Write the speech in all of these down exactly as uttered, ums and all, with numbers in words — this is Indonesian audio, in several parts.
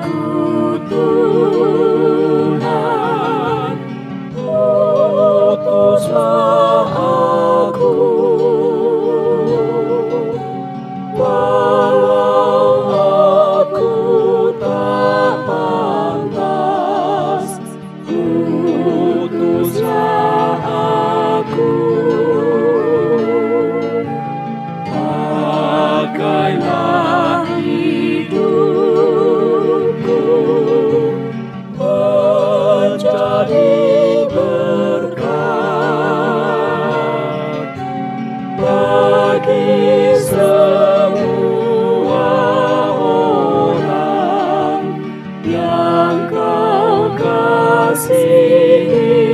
Tuhan, utuslah aku, walau aku tak pantas, utuslah aku. Pakailah hidupku menjadi berkat bagi semua orang yang Kau kasihi.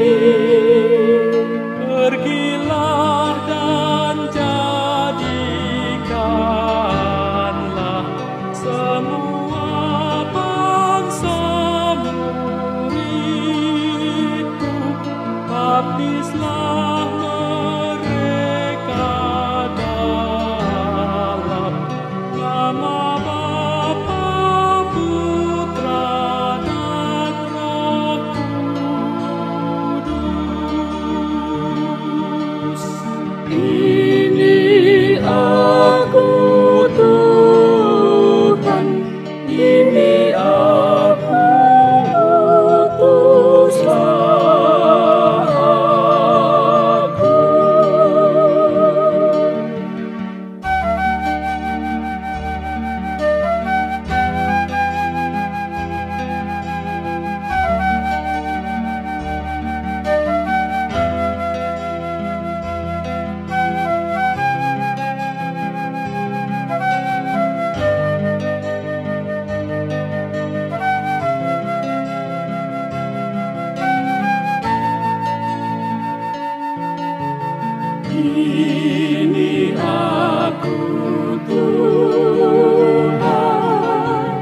Pergilah dan jadikanlah semua bangsa muridku, baptislah mereka dalam nama Bapa, Putra, dan Roh Kudus. Ini aku Tuhan, ini aku, utuslah aku. Ini aku Tuhan,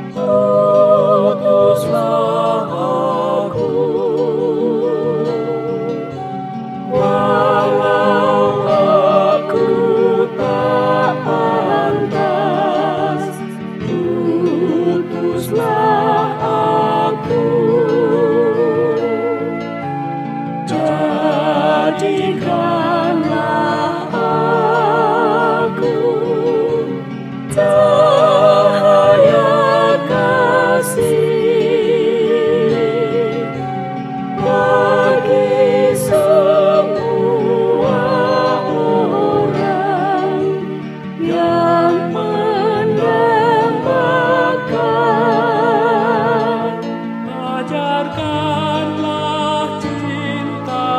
utuslah aku, walau aku tak pantas, utuslah aku. Jadikanlah aku cahaya kasih bagi semua orang yang mendambakan. Ajarkanlah cinta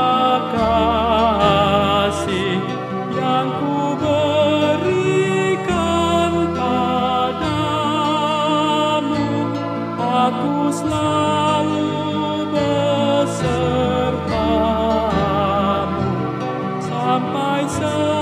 kasih yang ku berikan padamu, aku selalu besertamu sampai selesai.